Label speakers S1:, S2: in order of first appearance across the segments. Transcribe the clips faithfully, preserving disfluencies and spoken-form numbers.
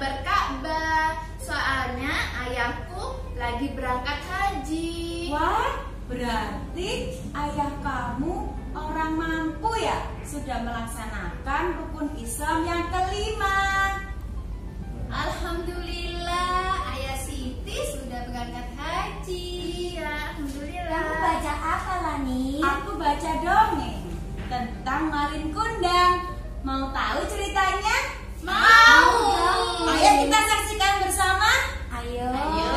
S1: berka'bah. Soalnya ayahku lagi berangkat haji.
S2: Wah, berarti ayah kamu orang mampu ya? Sudah melaksanakan rukun Islam yang kelima.
S1: Alhamdulillah, ayah Siti sudah berangkat haji. Iya, alhamdulillah.
S3: Kamu baca apa, Lani?
S2: Aku baca dongeng tentang Malin Kundang. Mau tahu ceritanya?
S1: Mau.
S2: Ayo kita saksikan bersama.
S3: Ayo.
S1: Ayo.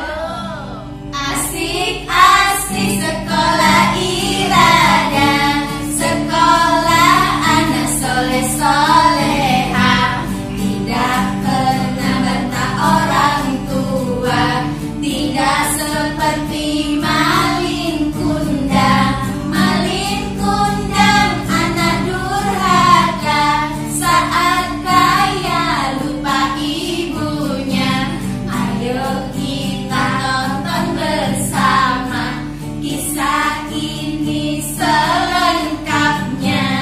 S3: Asik-asik sekolah irada, sekolah anak soleh-soleha, tidak pernah bentak orang tua, tidak seperti Malin Kundang. Malin Kundang anak durhaka, saat kaya lupa ibunya. Ayo kita tonton bersama kisah ini selengkapnya.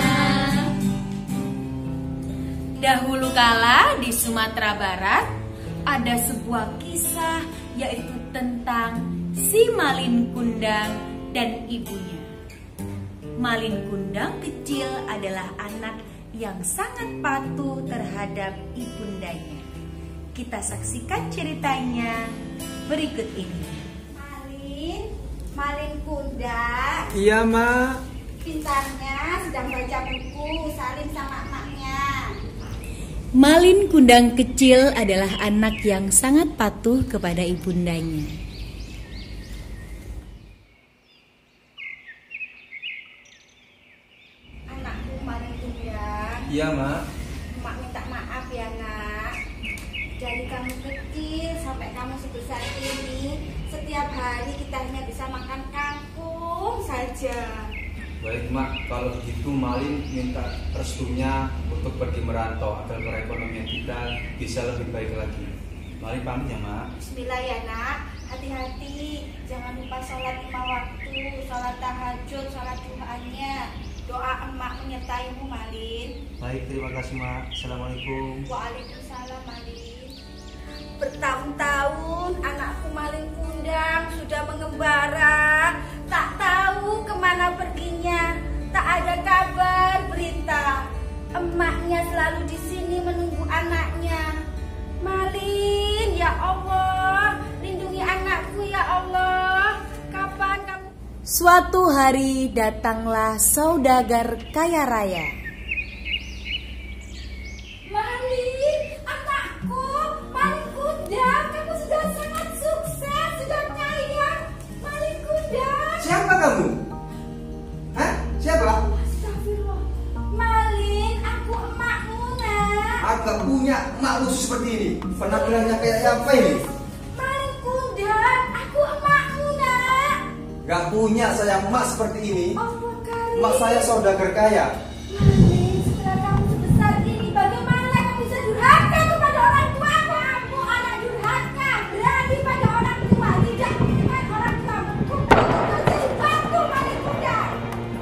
S2: Dahulu kala di Sumatera Barat ada sebuah kisah, yaitu tentang si Malin Kundang dan ibunya. Malin Kundang kecil adalah anak yang sangat patuh terhadap ibundanya. Kita saksikan ceritanya berikut ini.
S3: Malin, Malin Kundang,
S4: Iya, Mak.
S3: pintarnya sedang baca buku, salim sama emaknya.
S2: Malin Kundang kecil adalah anak yang sangat patuh kepada ibundanya.
S3: Anakku Malin Kundang,
S4: Iya, Mak.
S3: emak minta maaf ya nak. Dari kamu kecil sampai kamu sebesar ini, setiap hari kita hanya bisa makan kangkung saja.
S4: Baik, Mak. Kalau begitu Malin minta restunya untuk pergi merantau agar perekonomian kita bisa lebih baik lagi. Malin pamit ya, Mak.
S3: Bismillah ya nak, hati-hati, jangan lupa sholat lima waktu, sholat tahajud, sholat duhanya. Doa emak menyertaimu Malin.
S4: Baik, terima kasih, Mak. Assalamualaikum.
S3: Waalaikumsalam Malin. Bertahun-tahun anakku Malin Kundang sudah mengembara, tak tahu kemana perginya, tak ada kabar berita. Emaknya selalu di sini menunggu anaknya. Malin, ya Allah, lindungi anakku ya Allah. Kapan kamu?
S2: Suatu hari datanglah saudagar kaya raya.
S3: Malin, anakku, Malin Kundang, kamu sudah sangat sukses, sudah kaya. Malin Kundang.
S5: Siapa kamu? Hah? Siapa?
S3: Astagfirullah. Malin, aku emakmu nak.
S5: Agak punya emak lusuh seperti ini. Penampilannya kayak apa ini?
S3: Malin Kundang, aku emakmu nak.
S5: Gak punya saya emak seperti ini.
S3: Allah karim.
S5: Emak saya saudagar kaya.
S3: Malin, setelah kamu sebesar ini, bagaimana kamu bisa durhaka kepada orang tua? Kamu anak durhaka, berani pada orang tua, tidak mendengar orang tua. Kumpul jadi batu Malin Kundang.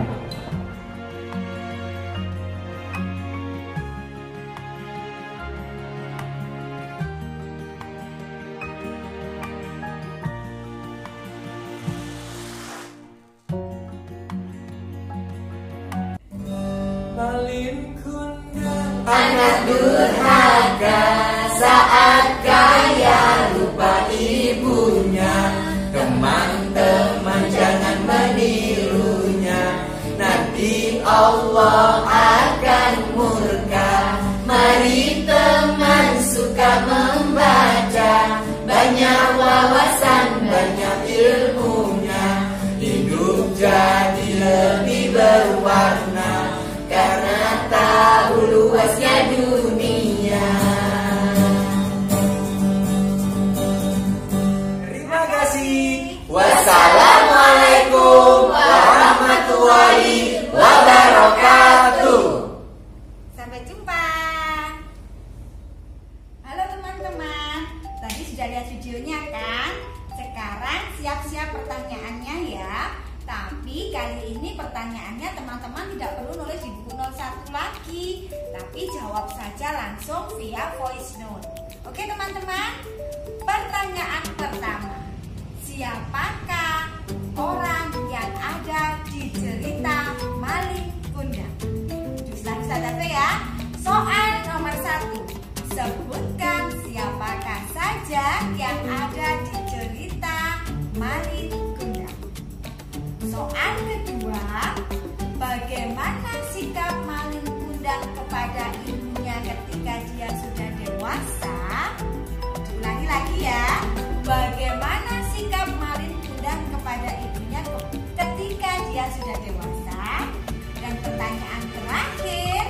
S4: Malin Kundang
S3: Anak durhaka, saat kaya lupa ibunya.
S4: Teman-teman jangan menirunya, nanti Allah akan murka.
S3: Mari teman suka membaca, banyak wawasan, banyak ilmunya.
S4: Hidup jadi lebih berwarna
S3: Karena tahu luasnya dunia.
S4: Terima kasih. Wassalamualaikum warahmatullahi wabarakatuh.
S3: Sampai jumpa. Halo teman-teman, tadi sudah lihat videonya kan? Sekarang siap-siap pertanyaannya ya. Tapi kali ini pertanyaannya teman-teman tidak perlu nulis di buku nol satu lagi, tapi jawab saja langsung via voice note. Oke siapakah orang yang ada di cerita Maling Kundang? Teruslah saudara ya. Soal nomor satu. Sebutkan siapakah saja yang ada di cerita Maling Kundang. Soal kedua. Bagaimana sikap Maling Kundang kepada ibunya ketika dia sudah dewasa? Ulangi lagi ya. Bagaimana sikap Maling Kundang kepada ibunya ketika dia sudah dewasa? Dan pertanyaan terakhir,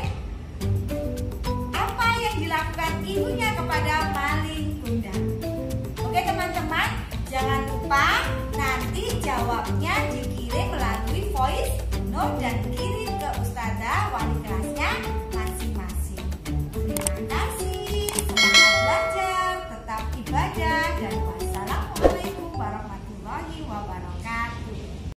S3: apa yang dilakukan ibunya kepada Maling Kundang? Oke teman-teman, jangan lupa nanti jawabnya dikirim melalui voice note dan kirim